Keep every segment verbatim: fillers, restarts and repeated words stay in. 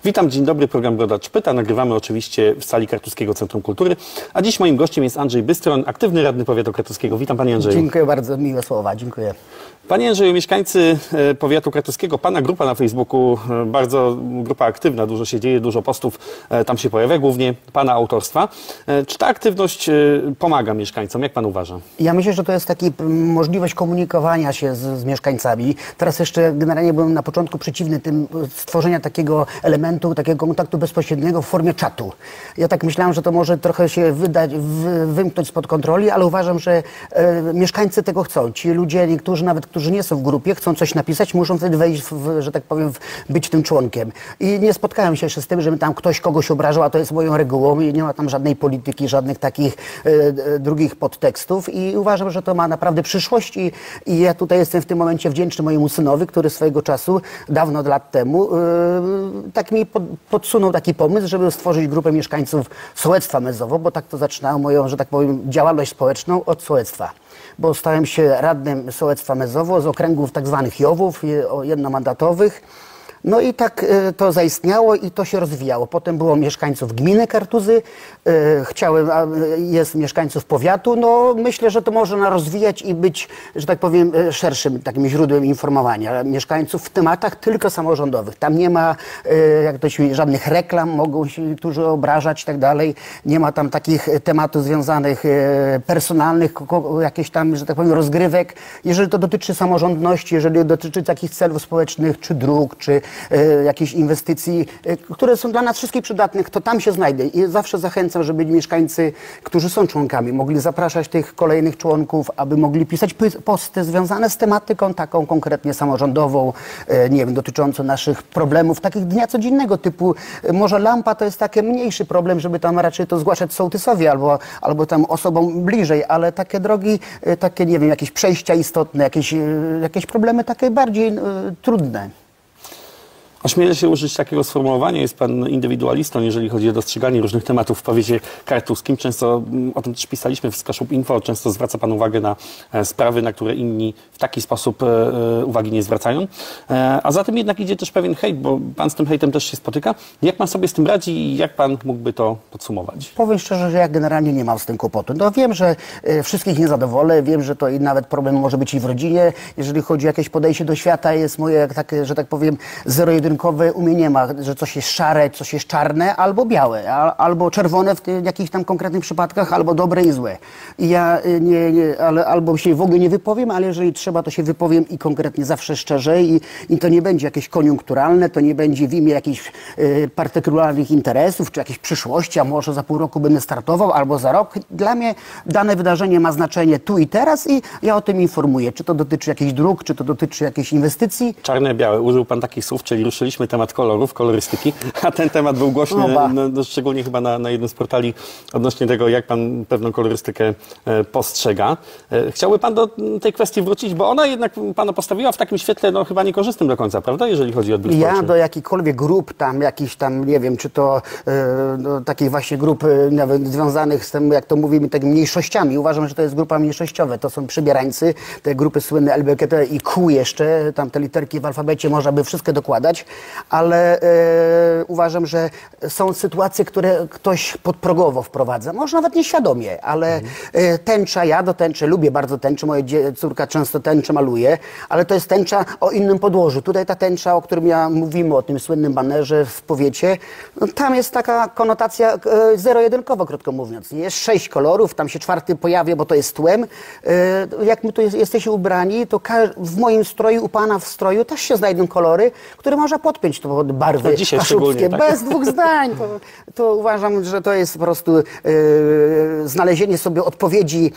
Witam, dzień dobry, program Brodacz Pyta. Nagrywamy oczywiście w sali Kartuskiego Centrum Kultury. A dziś moim gościem jest Andrzej Bystron, aktywny radny powiatu kartuskiego. Witam, panie Andrzeju. Dziękuję bardzo, miłe słowa, dziękuję. Panie Andrzeju, mieszkańcy powiatu kartuskiego, pana grupa na Facebooku, bardzo grupa aktywna, dużo się dzieje, dużo postów tam się pojawia, głównie pana autorstwa. Czy ta aktywność pomaga mieszkańcom? Jak pan uważa? Ja myślę, że to jest taka możliwość komunikowania się z, z mieszkańcami. Teraz jeszcze generalnie byłem na początku przeciwny tym stworzenia takiego elementu, takiego kontaktu bezpośredniego w formie czatu. Ja tak myślałem, że to może trochę się wydać, wy, wymknąć spod kontroli, ale uważam, że e, mieszkańcy tego chcą. Ci ludzie, niektórzy nawet, którzy nie są w grupie, chcą coś napisać, muszą wtedy wejść, w, że tak powiem, w, być tym członkiem. I nie spotkałem się jeszcze z tym, żeby tam ktoś kogoś obrażał, a to jest moją regułą i nie ma tam żadnej polityki, żadnych takich e, e, drugich podtekstów i uważam, że to ma naprawdę przyszłość i, i ja tutaj jestem w tym momencie wdzięczny mojemu synowi, który swojego czasu, dawno lat temu, e, tak mi pod, podsunął taki pomysł, żeby stworzyć grupę mieszkańców Sołectwa Mezowo, bo tak to zaczynało moją, że tak powiem, działalność społeczną od sołectwa. Bo stałem się radnym Sołectwa Mezowo z okręgów tak zwanych Jowów, jednomandatowych. No i tak y, to zaistniało i to się rozwijało. Potem było mieszkańców gminy Kartuzy, y, chciałem, a, jest mieszkańców powiatu. No myślę, że to można rozwijać i być, że tak powiem, szerszym takim źródłem informowania mieszkańców w tematach tylko samorządowych. Tam nie ma, y, jak to się, żadnych reklam, mogą się niektórzy obrażać i tak dalej. Nie ma tam takich tematów związanych y, personalnych, jakichś tam, że tak powiem, rozgrywek. Jeżeli to dotyczy samorządności, jeżeli dotyczy takich celów społecznych, czy dróg, czy E, jakichś inwestycji, e, które są dla nas wszystkich przydatne, to tam się znajdę. I zawsze zachęcam, żeby mieszkańcy, którzy są członkami, mogli zapraszać tych kolejnych członków, aby mogli pisać posty związane z tematyką taką konkretnie samorządową, e, nie wiem, dotyczącą naszych problemów, takich dnia codziennego typu, e, może lampa to jest taki mniejszy problem, żeby tam raczej to zgłaszać sołtysowi albo, albo tam osobom bliżej, ale takie drogi, e, takie, nie wiem, jakieś przejścia istotne, jakieś, e, jakieś problemy takie bardziej e, trudne. Ośmielę się użyć takiego sformułowania, jest pan indywidualistą, jeżeli chodzi o dostrzeganie różnych tematów w powiecie kartuskim. Często, o tym też pisaliśmy w Skaszub Info, często zwraca pan uwagę na e, sprawy, na które inni w taki sposób e, uwagi nie zwracają. E, a za tym jednak idzie też pewien hejt, bo pan z tym hejtem też się spotyka. Jak pan sobie z tym radzi i jak pan mógłby to podsumować? Powiem szczerze, że ja generalnie nie mam z tym kłopotu. No wiem, że e, wszystkich nie zadowolę, wiem, że to i nawet problem może być i w rodzinie. Jeżeli chodzi o jakieś podejście do świata, jest moje, jak takie, że tak powiem, zero-jedynkowe. U mnie nie ma, że coś jest szare, coś jest czarne, albo białe, albo czerwone w tych, jakichś tam konkretnych przypadkach, albo dobre i złe. I ja nie, nie, ale, albo się w ogóle nie wypowiem, ale jeżeli trzeba, to się wypowiem i konkretnie zawsze szczerze i, i to nie będzie jakieś koniunkturalne, to nie będzie w imię jakichś y, partykularnych interesów, czy jakiejś przyszłości, a może za pół roku będę startował, albo za rok. Dla mnie dane wydarzenie ma znaczenie tu i teraz i ja o tym informuję. Czy to dotyczy jakichś dróg, czy to dotyczy jakiejś inwestycji. Czarne, białe. Użył pan takich słów, czyli ruszyliśmy temat kolorów, kolorystyki, a ten temat był głośny, no, no, szczególnie chyba na, na jednym z portali odnośnie tego, jak pan pewną kolorystykę e, postrzega. E, chciałby pan do tej kwestii wrócić, bo ona jednak pana postawiła w takim świetle, no chyba niekorzystnym do końca, prawda, jeżeli chodzi o odbiór Ja społeczny. do jakichkolwiek grup tam, jakichś tam, nie wiem, czy to e, do takich właśnie grup e, nawet związanych z tym, jak to mówimy, tak mniejszościami. Uważam, że to jest grupa mniejszościowa. To są przybierańcy, te grupy słynne L G B T i Q jeszcze, tam te literki w alfabecie można by wszystkie dokładać, ale e, uważam, że są sytuacje, które ktoś podprogowo wprowadza. Może nawet nieświadomie, ale mhm. e, tęcza, ja do tęczy lubię bardzo tęczę, moja córka często tęczę maluje, ale to jest tęcza o innym podłożu. Tutaj ta tęcza, o którym ja mówimy, o tym słynnym banerze w powiecie, no, tam jest taka konotacja e, zero-jedynkowa, krótko mówiąc. Jest sześć kolorów, tam się czwarty pojawia, bo to jest tłem. E, jak my tu jest, jesteśmy ubrani, to w moim stroju, u pana w stroju też się znajdą kolory, które można podpiąć to pod barwy kaszubskie, tak? Bez dwóch zdań. To, to uważam, że to jest po prostu e, znalezienie sobie odpowiedzi,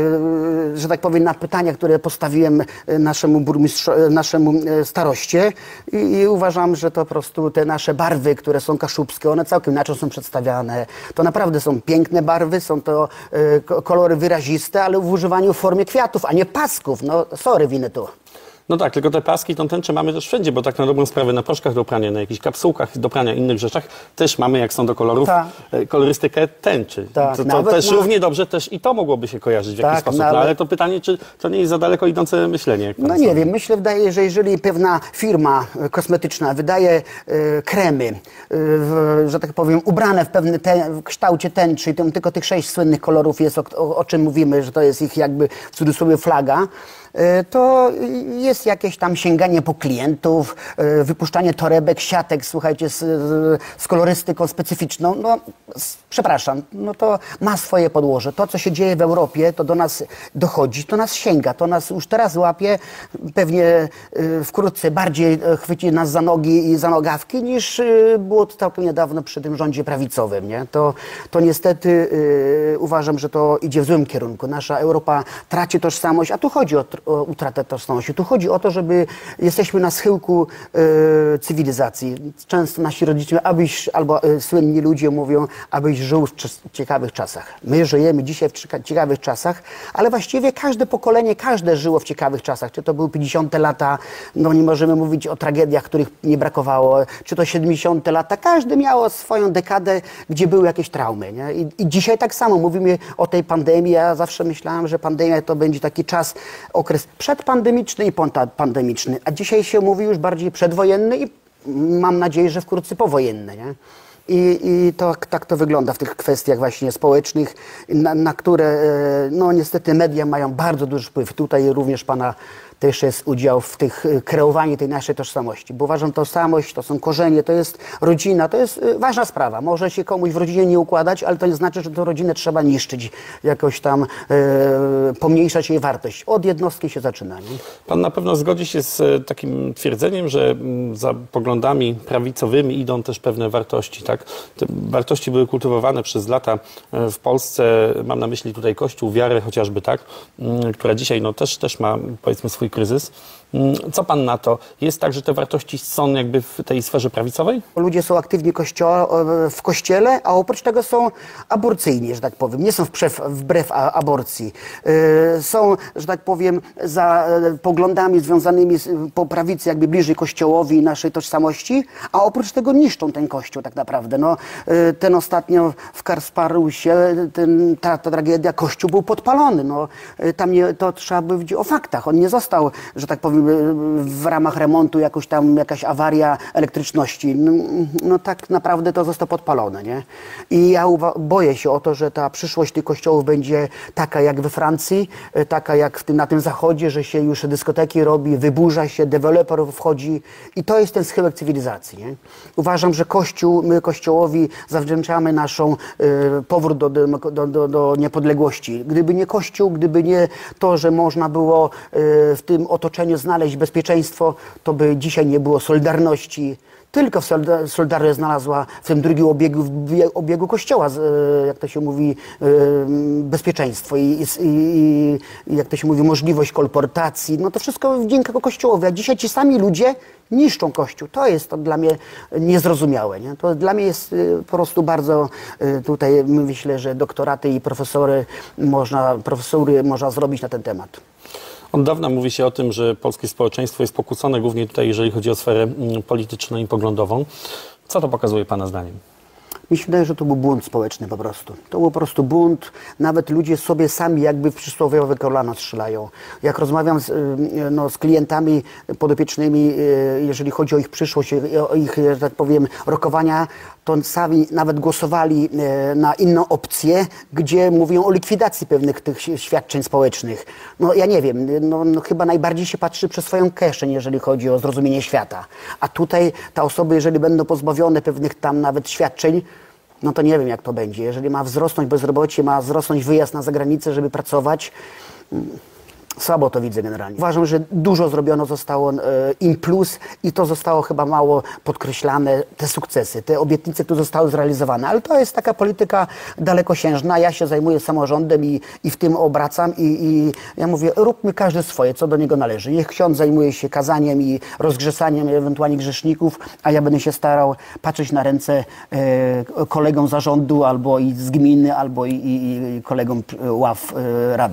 e, że tak powiem, na pytania, które postawiłem naszemu burmistrzu, naszemu staroście i, i uważam, że to po prostu te nasze barwy, które są kaszubskie, one całkiem inaczej są przedstawiane. To naprawdę są piękne barwy, są to e, kolory wyraziste, ale w używaniu w formie kwiatów, a nie pasków. No sorry, winę tu. No tak, tylko te paski, tą tęczę mamy też wszędzie, bo tak na dobrą sprawę na proszkach do prania, na jakichś kapsułkach do prania, innych rzeczach też mamy, jak są do kolorów, tak. kolorystykę tęczy. Tak, to to też na... równie dobrze też i to mogłoby się kojarzyć w jakiś tak, sposób. nawet... No, ale to pytanie, czy to nie jest za daleko idące myślenie? No nie wiem, myślę, wydaje, że jeżeli pewna firma kosmetyczna wydaje e, kremy, e, w, że tak powiem, ubrane w pewnym te, w kształcie tęczy, tam tylko tych sześć słynnych kolorów jest, o, o, o czym mówimy, że to jest ich jakby w cudzysłowie flaga, to jest jakieś tam sięganie po klientów, wypuszczanie torebek, siatek, słuchajcie, z, z kolorystyką specyficzną. No, z, przepraszam, no to ma swoje podłoże. To, co się dzieje w Europie, to do nas dochodzi, to nas sięga, to nas już teraz łapie, pewnie wkrótce bardziej chwyci nas za nogi i za nogawki, niż było to całkiem niedawno przy tym rządzie prawicowym, nie? To, to niestety yy, uważam, że to idzie w złym kierunku. Nasza Europa traci tożsamość, a tu chodzi o o utratę tożsamości. Tu chodzi o to, żeby jesteśmy na schyłku e, cywilizacji. Często nasi rodzice, abyś, albo e, słynni ludzie mówią, abyś żył w ciekawych czasach. My żyjemy dzisiaj w ciekawych czasach, ale właściwie każde pokolenie, każde żyło w ciekawych czasach. Czy to były pięćdziesiąte lata, no nie możemy mówić o tragediach, których nie brakowało, czy to siedemdziesiąte lata. Każdy miało swoją dekadę, gdzie były jakieś traumy. Nie? I, I dzisiaj tak samo mówimy o tej pandemii. Ja zawsze myślałem, że pandemia to będzie taki czas, okres przedpandemiczny i pandemiczny, a dzisiaj się mówi już bardziej przedwojenny i mam nadzieję, że wkrótce powojenny. Nie? I, i to, tak to wygląda w tych kwestiach właśnie społecznych, na, na które no niestety media mają bardzo duży wpływ. Tutaj również pana też jest udział w tych kreowaniu tej naszej tożsamości, bo uważam, tożsamość to są korzenie, to jest rodzina, to jest ważna sprawa. Może się komuś w rodzinie nie układać, ale to nie znaczy, że tę rodzinę trzeba niszczyć, jakoś tam e, pomniejszać jej wartość. Od jednostki się zaczyna. Nie? Pan na pewno zgodzi się z takim twierdzeniem, że za poglądami prawicowymi idą też pewne wartości. Tak? Te wartości były kultywowane przez lata w Polsce, mam na myśli tutaj Kościół, wiarę chociażby, tak, która dzisiaj no, też, też ma, powiedzmy, swój kryzys. Co pan na to? Jest tak, że te wartości są jakby w tej sferze prawicowej? Ludzie są aktywni kościo w kościele, a oprócz tego są aborcyjni, że tak powiem. Nie są wbrew, wbrew aborcji. Są, że tak powiem, za poglądami związanymi z, po prawicy jakby bliżej kościołowi i naszej tożsamości, a oprócz tego niszczą ten kościół tak naprawdę. No, ten ostatnio w Kasparusie, ten, ta, ta tragedia, kościół był podpalony. No, tam nie, to trzeba powiedzieć o faktach. On nie został, że tak powiem, w ramach remontu jakoś tam jakaś awaria elektryczności. No, no tak naprawdę to zostało podpalone, nie? I ja boję się o to, że ta przyszłość tych kościołów będzie taka jak we Francji, taka jak w tym, na tym zachodzie, że się już dyskoteki robi, wyburza się, deweloper wchodzi i to jest ten schyłek cywilizacji, nie? Uważam, że Kościół, my Kościołowi zawdzięczamy naszą y, powrót do, do, do, do niepodległości. Gdyby nie Kościół, gdyby nie to, że można było y, w tym otoczeniu znaleźć bezpieczeństwo, to by dzisiaj nie było Solidarności. Tylko Solidarność znalazła w tym drugim obiegu, w obiegu Kościoła, jak to się mówi, bezpieczeństwo i, i, i jak to się mówi, możliwość kolportacji. No to wszystko dzięki Kościołowi. A dzisiaj ci sami ludzie niszczą Kościół. To jest to dla mnie niezrozumiałe. Nie? To dla mnie jest po prostu bardzo, tutaj myślę, że doktoraty i profesory można, profesury można zrobić na ten temat. Od dawna mówi się o tym, że polskie społeczeństwo jest pokłócone, głównie tutaj, jeżeli chodzi o sferę polityczną i poglądową. Co to pokazuje pana zdaniem? Mi się wydaje, że to był bunt społeczny po prostu. To był po prostu bunt. Nawet ludzie sobie sami jakby w przysłowiowe kolano strzelają. Jak rozmawiam z, no, z klientami podopiecznymi, jeżeli chodzi o ich przyszłość, o ich, że tak powiem, rokowania, to sami nawet głosowali na inną opcję, gdzie mówią o likwidacji pewnych tych świadczeń społecznych. No ja nie wiem, no, no, chyba najbardziej się patrzy przez swoją kieszeń, jeżeli chodzi o zrozumienie świata. A tutaj te osoby, jeżeli będą pozbawione pewnych tam nawet świadczeń, no to nie wiem, jak to będzie. Jeżeli ma wzrosnąć bezrobocie, ma wzrosnąć wyjazd na zagranicę, żeby pracować, słabo to widzę generalnie. Uważam, że dużo zrobiono zostało e, im plus i to zostało chyba mało podkreślane, te sukcesy, te obietnice, które zostały zrealizowane. Ale to jest taka polityka dalekosiężna. Ja się zajmuję samorządem i, i w tym obracam i, i ja mówię, róbmy każdy swoje, co do niego należy. Niech ksiądz zajmuje się kazaniem i rozgrzesaniem ewentualnie grzeszników, a ja będę się starał patrzeć na ręce e, kolegom zarządu albo i z gminy, albo i, i, i kolegom ław e, radnych.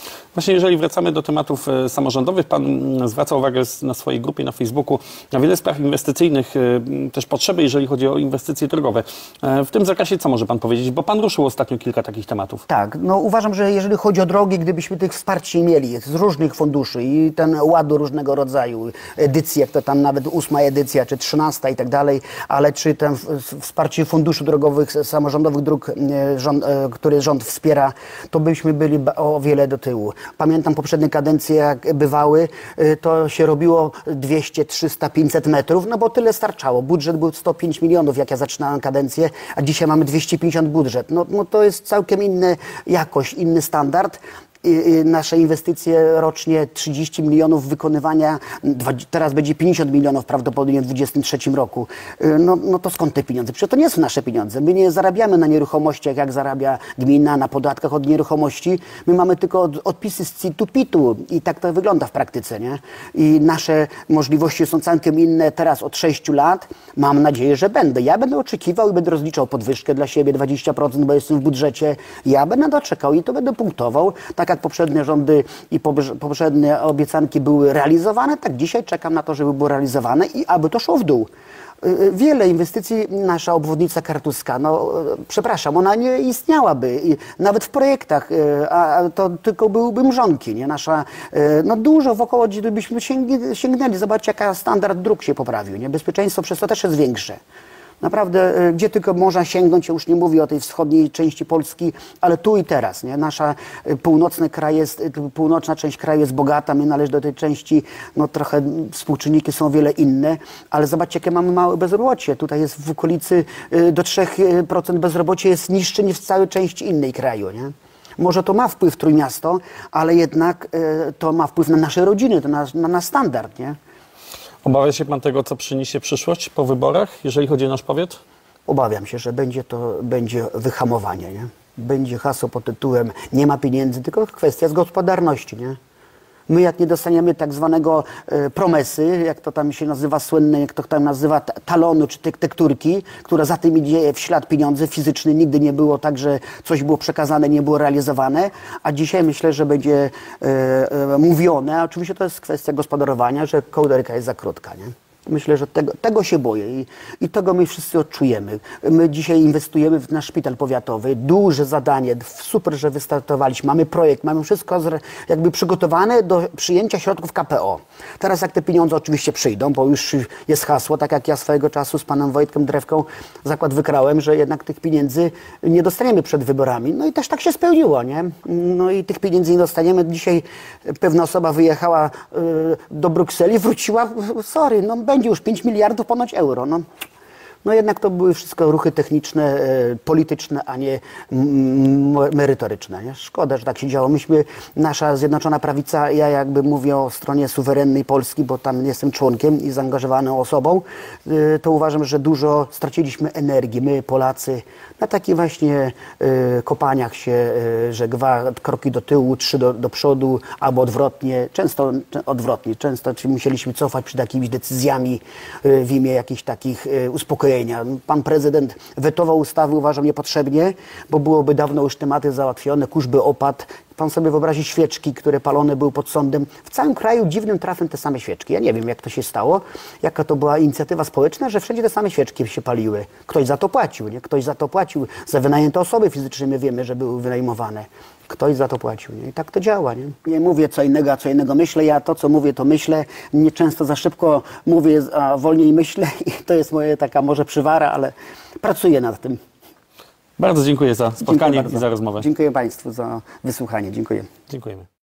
Właśnie jeżeli wracamy do tematów e, samorządowych, Pan m, zwraca uwagę z, na swojej grupie na Facebooku na wiele spraw inwestycyjnych, e, też potrzeby, jeżeli chodzi o inwestycje drogowe. E, w tym zakresie co może Pan powiedzieć? Bo Pan ruszył ostatnio kilka takich tematów. Tak, no uważam, że jeżeli chodzi o drogi, gdybyśmy tych wsparci mieli z różnych funduszy i ten ładu różnego rodzaju, edycji, jak to tam nawet ósma edycja, czy trzynasta i tak dalej, ale czy ten wsparcie funduszy drogowych, samorządowych dróg, e, rząd, e, który rząd wspiera, to byśmy byli o wiele do tyłu. Pamiętam poprzednie kadencje, jak bywały, to się robiło dwieście, trzysta, pięćset metrów, no bo tyle starczało. Budżet był sto pięć milionów, jak ja zaczynałem kadencję, a dzisiaj mamy dwieście pięćdziesiąt budżet. No, no to jest całkiem inna jakość, inny standard. Nasze inwestycje rocznie trzydzieści milionów wykonywania, teraz będzie pięćdziesiąt milionów prawdopodobnie w dwudziestym trzecim roku. No, no to skąd te pieniądze? Przecież to nie są nasze pieniądze. My nie zarabiamy na nieruchomościach, jak zarabia gmina, na podatkach od nieruchomości. My mamy tylko od, odpisy z C I T-u, P I T-u i tak to wygląda w praktyce, nie? I nasze możliwości są całkiem inne teraz od sześciu lat. Mam nadzieję, że będę. Ja będę oczekiwał i będę rozliczał podwyżkę dla siebie dwadzieścia procent, bo jestem w budżecie. Ja będę doczekał i to będę punktował. Tak jak poprzednie rządy i poprzednie obiecanki były realizowane, tak dzisiaj czekam na to, żeby było realizowane i aby to szło w dół. Wiele inwestycji, nasza obwodnica kartuska, no przepraszam, ona nie istniałaby, nawet w projektach, a to tylko byłyby mrzonki, nie? Nasza, no dużo wokoło, gdybyśmy sięgnęli, zobaczcie jaka standard dróg się poprawił, nie? Bezpieczeństwo przez to też jest większe. Naprawdę, gdzie tylko można sięgnąć, ja już nie mówię o tej wschodniej części Polski, ale tu i teraz, nie? Nasza północny kraj jest, północna część kraju jest bogata, my należy do tej części, no trochę współczynniki są o wiele inne, ale zobaczcie, jakie mamy małe bezrobocie. Tutaj jest w okolicy do trzech procent bezrobocie jest niższe niż w całej części innej kraju, nie? Może to ma wpływ Trójmiasto, ale jednak to ma wpływ na nasze rodziny, to na, na nasz standard, nie? Obawia się Pan tego, co przyniesie przyszłość po wyborach, jeżeli chodzi o nasz powiat? Obawiam się, że będzie to będzie wyhamowanie, nie? Będzie hasło pod tytułem nie ma pieniędzy, tylko kwestia z gospodarności, nie? My jak nie dostaniemy tak zwanego e, promesy, jak to tam się nazywa słynne, jak to tam nazywa talonu czy tek tekturki, która za tym idzie w ślad pieniądze fizyczne, nigdy nie było tak, że coś było przekazane, nie było realizowane, a dzisiaj myślę, że będzie e, e, mówione, a oczywiście to jest kwestia gospodarowania, że kołderka jest za krótka, nie? Myślę, że tego, tego się boję i, i tego my wszyscy odczujemy. My dzisiaj inwestujemy w nasz szpital powiatowy, duże zadanie, super, że wystartowaliśmy, mamy projekt, mamy wszystko jakby przygotowane do przyjęcia środków K P O. Teraz jak te pieniądze oczywiście przyjdą, bo już jest hasło, tak jak ja swojego czasu z panem Wojtkiem Drewką zakład wykrałem, że jednak tych pieniędzy nie dostaniemy przed wyborami. No i też tak się spełniło, nie? No i tych pieniędzy nie dostaniemy. Dzisiaj pewna osoba wyjechała y, do Brukseli, wróciła, sorry, no będzie już pięć miliardów ponoć euro. No, no jednak to były wszystko ruchy techniczne, e, polityczne, a nie merytoryczne. Nie? Szkoda, że tak się działo. Myśmy, nasza Zjednoczona Prawica, ja jakby mówię o stronie suwerennej Polski, bo tam jestem członkiem i zaangażowaną osobą, e, to uważam, że dużo straciliśmy energii, my Polacy, na takich właśnie e, kopaniach się, e, że dwa kroki do tyłu, trzy do, do przodu, albo odwrotnie, często odwrotnie, często czy musieliśmy cofać przed jakimiś decyzjami e, w imię jakichś takich e, uspokojenia. Pan prezydent wetował ustawy, uważam, niepotrzebnie, bo byłoby dawno już tematy załatwione, kurz by opadł. Pan sobie wyobrazi świeczki, które palone były pod sądem. W całym kraju dziwnym trafem te same świeczki. Ja nie wiem, jak to się stało, jaka to była inicjatywa społeczna, że wszędzie te same świeczki się paliły. Ktoś za to płacił, nie? Ktoś za to płacił. Za wynajęte osoby fizyczne my wiemy, że były wynajmowane. Ktoś za to płacił, nie? I tak to działa, nie? Nie mówię co innego, a co innego myślę. Ja to, co mówię, to myślę. Nie często za szybko mówię, a wolniej myślę i to jest moja taka może przywara, ale pracuję nad tym. Bardzo dziękuję za spotkanie i za rozmowę. Dziękuję Państwu za wysłuchanie. Dziękuję. Dziękujemy.